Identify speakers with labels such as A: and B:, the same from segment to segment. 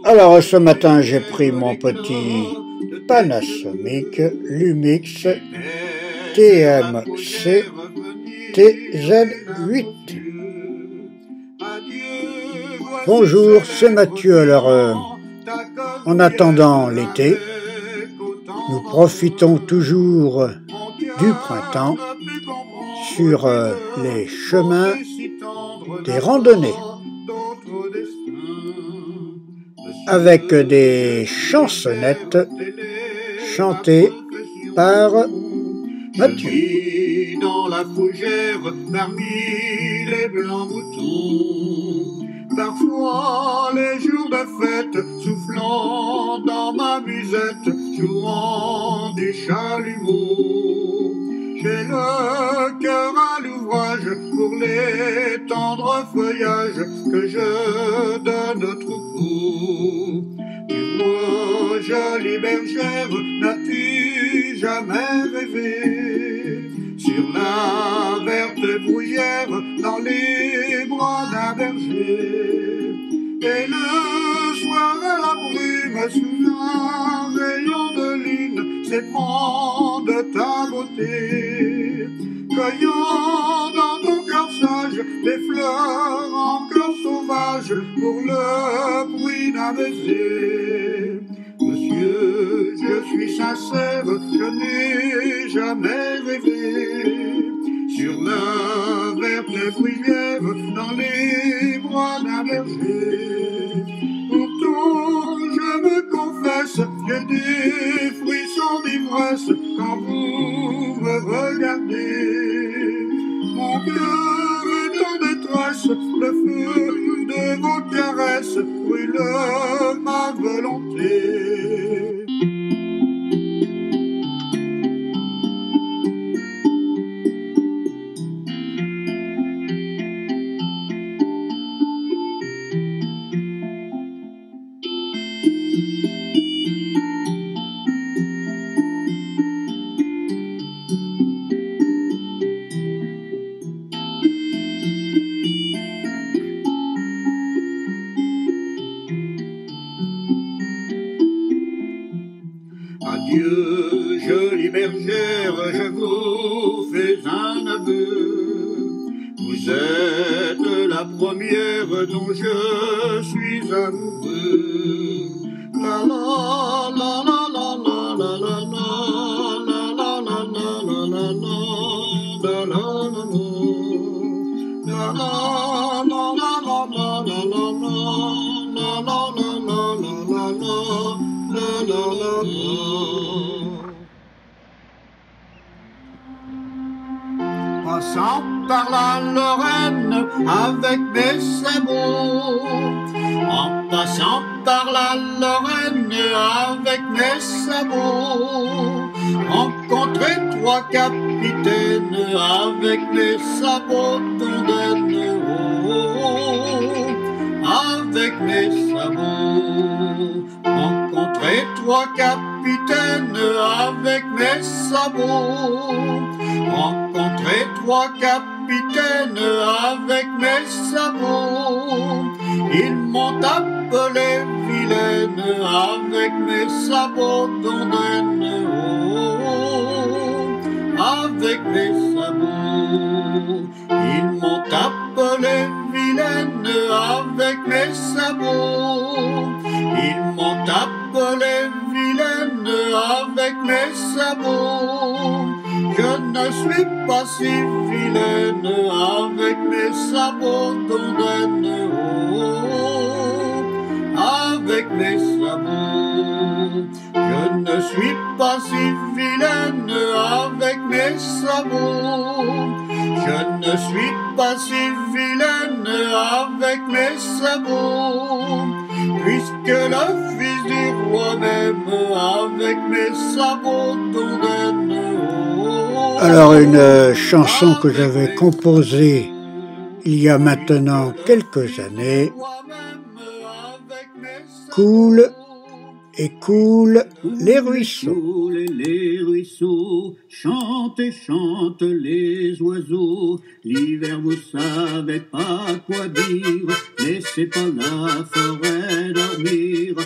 A: Alors ce matin j'ai pris mon petit Panasonic Lumix TMC TZ8. Bonjour, c'est Mathieu. Alors en attendant l'été, nous profitons toujours du printemps sur les chemins des randonnées avec des chansonnettes chantées par Mathieu.
B: Dans la fougère, parmi les blancs moutons, parfois les jours de fête, soufflant dans ma musette, jouant du chalumeau. J'ai le cœur à l'ouvrage pour les tendres feuillages que je donne au troupeau. Tu vois, jolie bergère, n'as-tu jamais rêvé sur la verte bruyère dans les bras d'un berger? Et le soir à la brume, sous un rayon de lune, s'éprend de ta beauté, cueillant dans ton cœur sage des fleurs encore sauvages pour le bruit d'un baiser. Monsieur, je suis sincère, je n'ai jamais rêvé sur la verte bruyère dans les bras d'un berger. Pourtant, je me confesse, j'ai des frissons d'ivresse quand vous me regardez. Mon cœur est en détresse, le feu de vos caresses brûle ma volonté. Adieu, jolie bergère, je vous fais un aveu. Vous êtes la première dont je suis amoureux. La la la la la la la la la la la la la la la la Passant par la Lorraine avec mes sabots, en passant par la Lorraine avec mes sabots, rencontrer trois capitaines avec les sabots d'Ondaine, avec mes sabots. Rencontrer trois capitaines avec mes sabots. Rencontrer trois capitaines avec mes sabots. Ils m'ont appelé vilaine avec mes sabots d'Ondaine, avec mes sabots. Ils m'ont appelé vilaine avec mes sabots. Ils m'ont appelé vilaine avec mes sabots. Je ne suis pas si vilaine avec mes sabots d'Ondaine, avec mes sabots. Je ne suis pas si vilaine avec mes sabots. Je ne suis pas si vilaine avec mes sabots, puisque le fils du roi m'aime avec mes sabots d'Ondaine.
A: Alors une chanson que j'avais composée il y a maintenant quelques années, Coule et coulent les ruisseaux.
B: Les ruisseaux, chantent et chantent les oiseaux. L'hiver vous savez pas quoi dire, laissez pas la forêt dormir.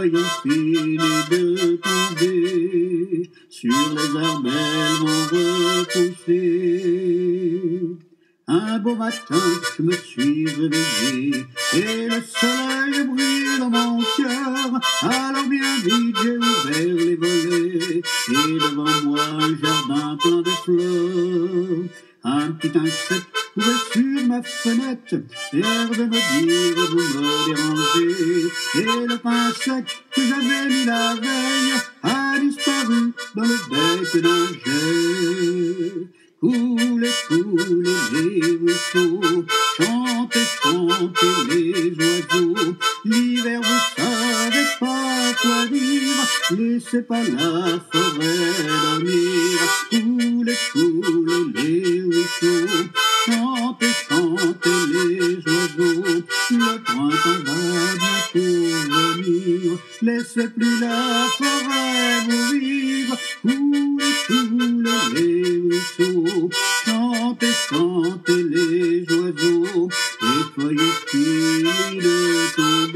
B: feuilles ont fini de tomber, sur les arbres elles vont repousser. Un beau matin, je me suis réveillé et le soleil brille dans mon cœur. Alors bien vite, j'ai ouvert les volets et devant moi un jardin plein de fleurs. Un petit insecte courait sur ma fenêtre, l'air de me dire vous me dérangez. Et le pain sec que j'avais mis la veille a disparu dans le bec d'un jet. Coulez, coulez les ruisseaux, chantez, chantez les oiseaux. L'hiver vous savez pas quoi dire, laissez pas la forêt dormir. Coulez, coulez les ruisseaux, chantez, chantez les oiseaux. Le printemps va bientôt venir, laissez plus la forêt mourir. Coulez, coulez les ruisseaux, chantez, chantez les oiseaux. Les feuilles finissent de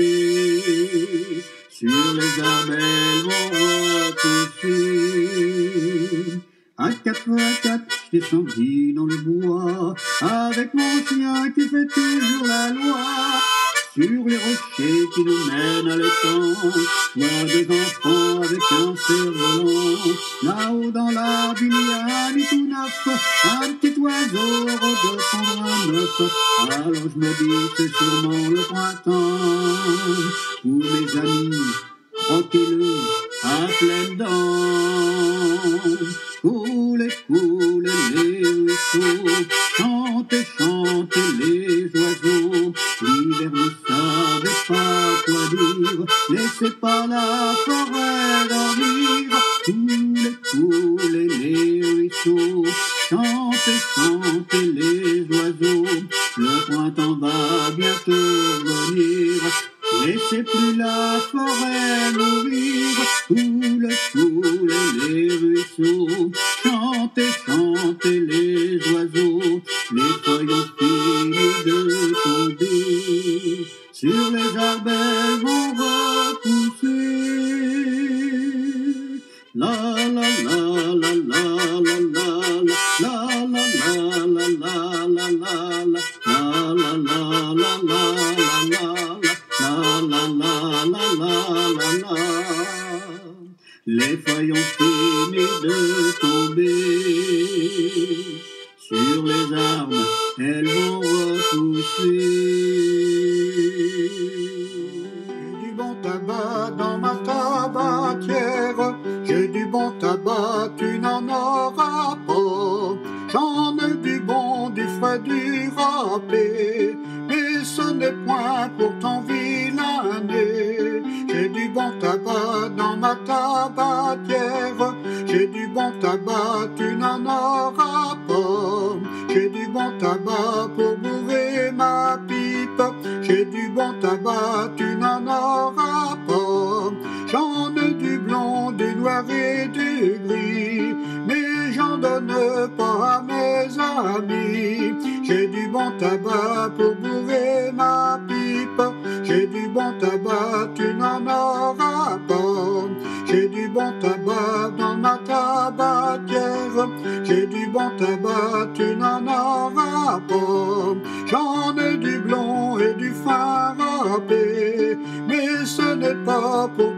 B: tomber, sur les arbres elles vont repousser. À 4, je descendis dans le bois, avec mon chien qui fait toujours la loi. Sur les rochers qui nous mènent à l'étang, il y a des enfants avec un cerf-volant. Là-haut dans l'arbre, il y a un nid tout neuf, un petit oiseau de prendre un œuf. Alors je me dis, c'est sûrement le printemps, où mes amis, croquez-le à pleines dents. Coulez, coulez les ruisseaux, chantez, chantez les oiseaux. L'hiver ne savait pas quoi dire, laissez pas la forêt dormir. Coulez, coulez les ruisseaux, chantez, chantez les oiseaux. Le printemps va bientôt venir, laissez plus la forêt mourir. Coulez, coulez les ruisseaux, chantez, chantez les oiseaux. Les feuilles ont fini de tomber, sur les arbres elles vont repousser. La la la la la la la la la la la la la la la la la la la. Les feuilles ont fini de tomber, sur les arbres elles vont repousser. J'ai du bon tabac dans ma tabatière, j'ai du bon tabac, tu n'en auras pas. J'en ai du bon, du frais, du râpé, mais ce n'est point pour t'envilaner. J'ai du bon tabac dans ma tabatière, j'ai du bon tabac, tu n'en auras pas. J'ai du bon tabac pour bourrer ma pipe, j'ai du bon tabac, tu n'en auras pas. J'en ai du blond, du noir et du gris, mais j'en donne pas à mes amis. J'ai du bon tabac pour bourrer ma pipe, j'ai du bon tabac, tu n'en auras pas. J'ai du bon tabac dans ma tabatière, j'ai du bon tabac, tu n'en auras pas. J'en ai du blond et du fin râpé, mais ce n'est pas pour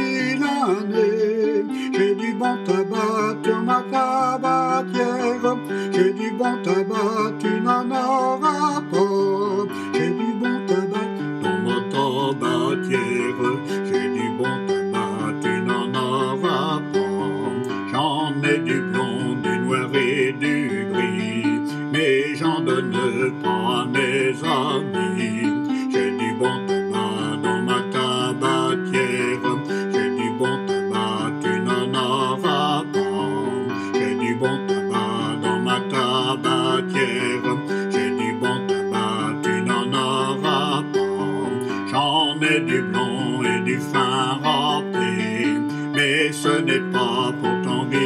B: t'envilaner. J'ai du bon tabac dans ma tabatière, j'ai du bon tabac, tu n'en auras pas. J'ai du bon tabac dans ma tabatière, j'ai du bon tabac, tu n'en auras pas. J'en ai du blond, du noir et du gris, mais j'en donne pas à mes amis. J'ai du bon tabac dans ma tabatière, j'ai du bon tabac, tu n'en auras pas. J'ai du bon tabac dans ma tabatière, j'ai du bon tabac, tu n'en auras pas. J'en ai du blond et du fin râpé, mais ce n'est pas pour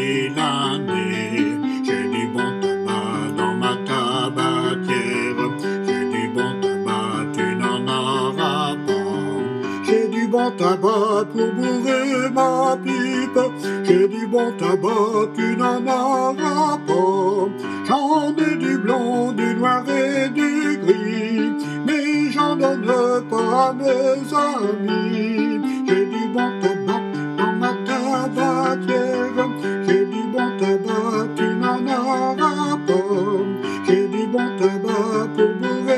B: t'envilaner. J'ai du bon tabac dans ma tabatière, j'ai du bon tabac, tu n'en auras pas. J'ai du bon bon tabac pour bourrer ma pipe. J'ai du bon tabac, tu n'en auras pas. J'en ai du blanc, du noir et du gris, mais j'en donne pas à mes amis. J'ai du bon tabac dans ma tabatière. J'ai du bon tabac, tu n'en auras pas. J'ai du bon tabac pour bourrer